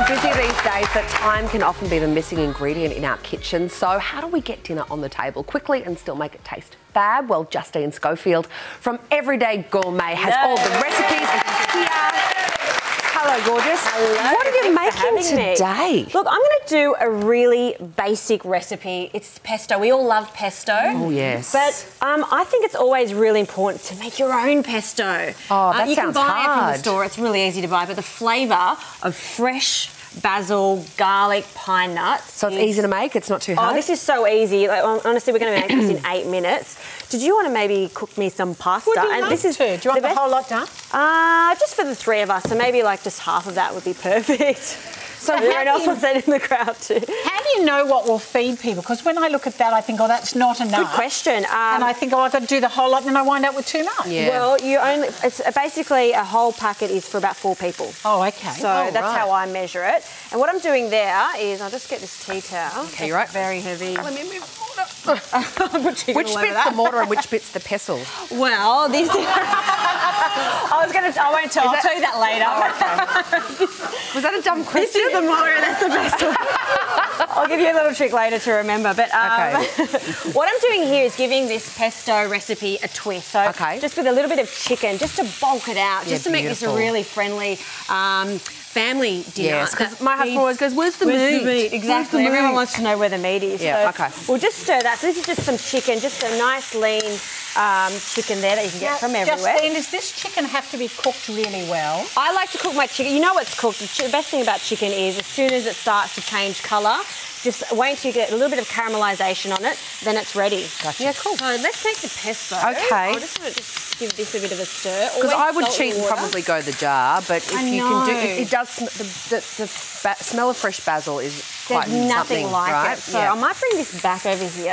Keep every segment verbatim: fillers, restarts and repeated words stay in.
busy these days that time can often be the missing ingredient in our kitchen. So how do we get dinner on the table quickly and still make it taste fab? Well, Justine Schofield from Everyday Gourmet has Hello. all the recipes and she's here. Hello, gorgeous. Hello. What are you Thanks making today? Me. Look, I'm going to do a really basic recipe. It's pesto. We all love pesto. Oh, yes. But um, I think it's always really important to make your own pesto. Oh, that uh, you sounds can buy hard. it from the store. It's really easy to buy. But the flavour of fresh basil, garlic, pine nuts. So it's is... easy to make? It's not too hard? Oh, this is so easy. Like, honestly, we're going to make this in eight minutes. Did you want to maybe cook me some pasta? Would you and love this is to? Do you want the, the whole lot done? Uh, just for the three of us. So maybe like just half of that would be perfect. So everyone else was in the crowd too. How do you know what will feed people? Because when I look at that, I think, oh, that's not enough. Good question. Um, and I think, oh, I've got to do the whole lot, and then I wind up with too much. Yeah. Well, you only it's basically a whole packet is for about four people. Oh, okay. So Oh, that's right. how I measure it. And what I'm doing there is I'll just get this tea towel. Okay, you're right. Very heavy. Let me move Which Which bit's the mortar and which bit's the pestle? Well, this is... I was going to... I won't tell. I'll that- tell you that later. Oh, okay. Was that a dumb This question? is the mortar, that's the best one. I'll give you a little trick later to remember. But um, Okay. what I'm doing here is giving this pesto recipe a twist. So Okay. just with a little bit of chicken, just to bulk it out, Yeah, just to make this beautiful. a really friendly um, family dinner. Yes, because that my husband feeds- always goes, where's the Where's meat? the meat? Exactly. Where's the Everyone meat? wants to know where the meat is. Yeah, so okay. We'll just stir that. So this is just some chicken, just a nice lean um, chicken there that you can get from everywhere. Justine, does this chicken have to be cooked really well? I like to cook my chicken. You know what's cooked. The, ch the best thing about chicken is as soon as it starts to change colour, just wait until you get a little bit of caramelisation on it, then it's ready. Gotcha. Yeah, cool. So let's take the pesto. Okay. I just want to just give this a bit of a stir. Because I would Always salt cheat and water. probably go the jar, but if I you can do, know. it, it does. sm- The, the, the ba smell of fresh basil is quite There's nothing something, like right? it. So yeah. I might bring this back over here.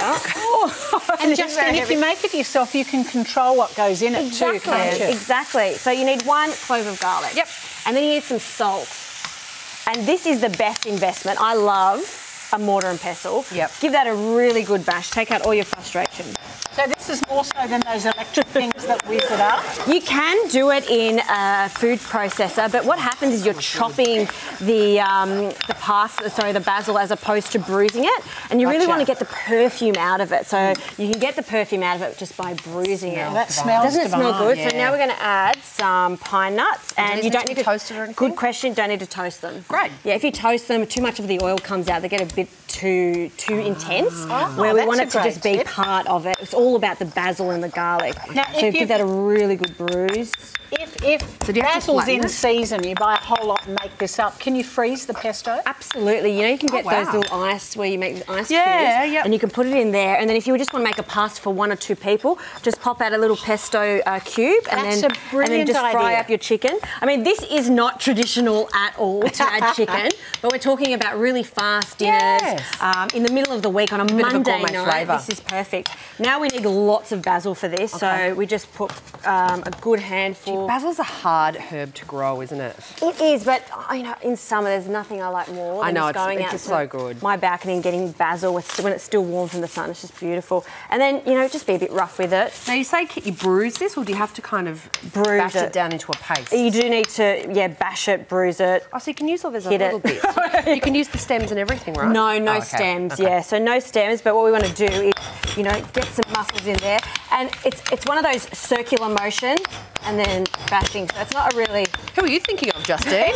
And Justine, if you make it yourself, you can control what goes in it too, Exactly. can't you? Exactly. So you need one clove of garlic. Yep. And then you need some salt. And this is the best investment. I love a mortar and pestle. Yep. Give that a really good bash. Take out all your frustration. So this is more so than those electric things that whiz it up? You can do it in a food processor, but what happens is you're chopping the um, the pasta, sorry, the basil, as opposed to bruising it, and you really Gotcha. want to get the perfume out of it. So you can get the perfume out of it just by bruising it. That smells Doesn't it smell divine. good? Yeah. So now we're going to add some pine nuts, and these you need don't to be need to toasted or anything? Good question. Don't need to toast them. Great. Yeah, if you toast them, too much of the oil comes out. They get a bit too too intense. Oh, where we that's want a it to great just be tip. part of it. It's all about the basil and the garlic. Now, so if give you- that a really good bruise. If, if So do you have to basil's flatten in it? season, you buy a whole lot and make this up, can you freeze the pesto? Absolutely. You know, you can get Oh, wow. those little ice where you make the ice Yeah, cubes, yep. and you can put it in there. And then if you just want to make a pasta for one or two people, just pop out a little pesto uh, cube and That's then a and then brilliant just fry idea. up your chicken. I mean, this is not traditional at all to add chicken, but we're talking about really fast dinners Yes. um, in the middle of the week on a of a Monday gourmet night. flavour. This is perfect. Now we need lots of basil for this, Okay. so we just put um, a good handful. Basil's a hard herb to grow, isn't it? It is, but you know, in summer there's nothing I like more than I know, just it's- going it's out just to so good. my balcony and getting basil with, when it's still warm from the sun. It's just beautiful. And then, you know, just be a bit rough with it. Now, you say can you bruise this, or do you have to kind of Bruise bash it. it. down into a paste? You do need to, yeah, bash it, bruise it. Oh, so you can use all this a Hit little it. bit. You can use the stems and everything, right? No, no Oh, okay. stems, Okay. yeah. So no stems, but what we want to do is, you know, get some muscles in there. And it's it's one of those circular motions and then bashing. So it's not a really... Who are you thinking of, Justine?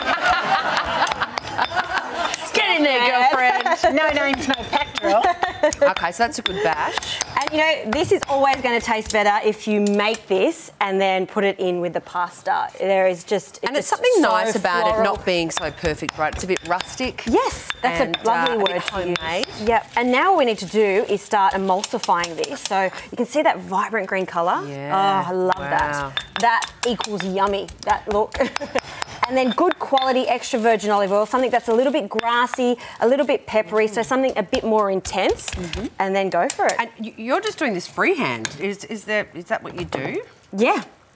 Get in there, girlfriend. No names, no pectoral. Okay, so that's a good bash. And you know, this is always going to taste better if you make this and then put it in with the pasta. There is just... And it's just something so nice about floral. it not being so perfect, right? It's a bit rustic. Yes, that's and, a lovely uh, a word bit to homemade. use. Yep. And now what we need to do is start emulsifying this. So you can see that vibrant green colour. Yeah. Oh, I love Wow. that. That equals yummy, that look. And then good quality extra virgin olive oil, something that's a little bit grassy, a little bit peppery, mm. so something a bit more intense, mm-hmm. and then go for it. And y- you're just doing this freehand. Is is there is that what you do? Yeah.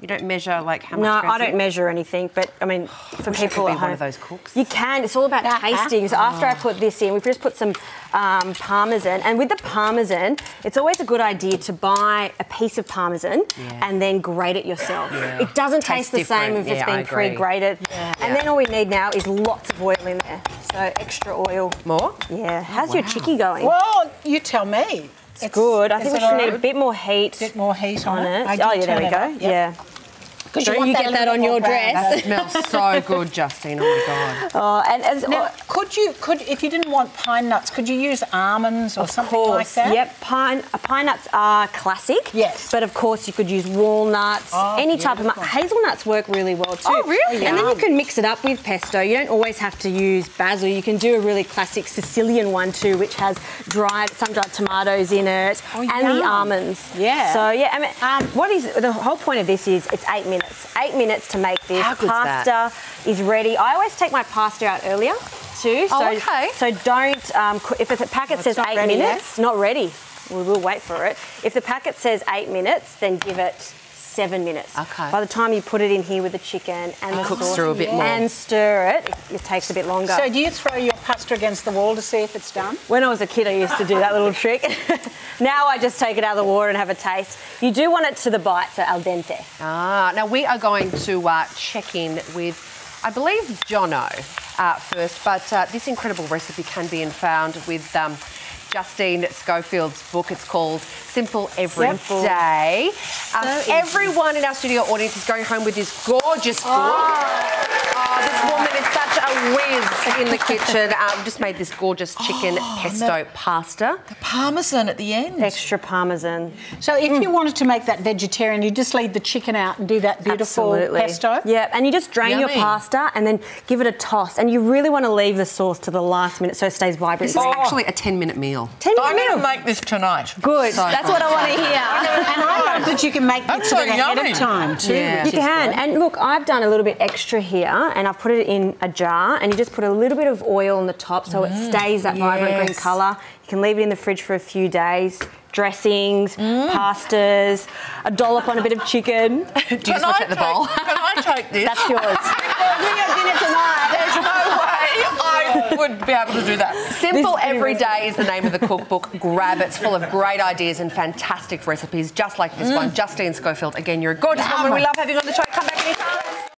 You don't measure like how much? No, goes I don't in? measure anything, but I mean, for wish I people could be at home, one of those cooks. you can. It's all about tasting. So after I put this in, we've just put some um, parmesan, and with the parmesan, it's always a good idea to buy a piece of parmesan Yeah. and then grate it yourself. Yeah. It doesn't Tastes taste the same different. if it's Yeah, I been agree. pre-grated. Yeah. And Yeah. then all we need now is lots of oil in there. So extra oil. More? Yeah. How's your wow. chickie going? Well, you tell me. It's good. I is think we it should all need a right? bit more heat. Bit more heat on, on it. I Oh did yeah, there turn we it go. up, yep. Yeah. 'Cause Don't want you that get a that little on your more brown. dress? It smells so good, Justine. Oh my god. Oh, and as Now, could you, could if you didn't want pine nuts, could you use almonds or Of something course, like that? Yep, pine uh, pine nuts are classic. Yes. But of course you could use walnuts, Oh, any type of nut. beautiful. Hazelnuts work really well too. Oh, really? And then you Yum. can mix it up with pesto. You don't always have to use basil. You can do a really classic Sicilian one too, which has dried sun-dried tomatoes in it Oh, and the yum. almonds. Yeah. So yeah, I mean, Um, what is the whole point of this is it's eight minutes. Eight minutes to make this. How good's that? Pasta is ready. I always take my pasta out earlier too. Oh, so, okay. So don't, um, co- if the packet it's says not eight ready yet? minutes, not ready. We will wait for it. If the packet says eight minutes, then give it seven minutes. Okay. By the time you put it in here with the chicken and the cooks sauce through a bit more. and stir it, it, it takes a bit longer. So do you throw your pasta against the wall to see if it's done? When I was a kid, I used to do that little trick. Now I just take it out of the water and have a taste. You do want it to the bite, so al dente. Ah, now we are going to uh, check in with, I believe, Jono uh, first, but uh, this incredible recipe can be found with um, Justine Schofield's book. It's called Simple Every Simple. Day. Um, So easy. everyone in our studio audience is going home with this gorgeous book. Oh, this woman is such a whiz in the kitchen. Um, just made this gorgeous chicken pesto pasta. The parmesan at the end. Extra parmesan. So if you wanted to make that vegetarian, you just leave the chicken out and do that beautiful Absolutely. pesto? Yeah, and you just drain your Yummy. pasta and then give it a toss. And you really want to leave the sauce to the last minute so it stays vibrant. This is actually a ten-minute meal. ten I'm minutes. going to make this tonight. Good. So That's what I want to hear. And I love that you can make That's bits so of it ahead yummy. of time too. Yeah. which You is can. good. And look, I've done a little bit extra here and I've put it in a jar and you just put a little bit of oil on the top so it stays that vibrant green yes. colour. You can leave it in the fridge for a few days. Dressings, pastas, a dollop on a bit of chicken. Do you just want to take the bowl? Can I take this? That's yours. Bring your dinner tonight. There's no way I would be able to do that. Simple This is Every really- Day is the name of the cookbook. Grab it. It's full of great ideas and fantastic recipes, just like this one. Justine Schofield, again, you're a gorgeous woman. We love having you on the show. Come back anytime.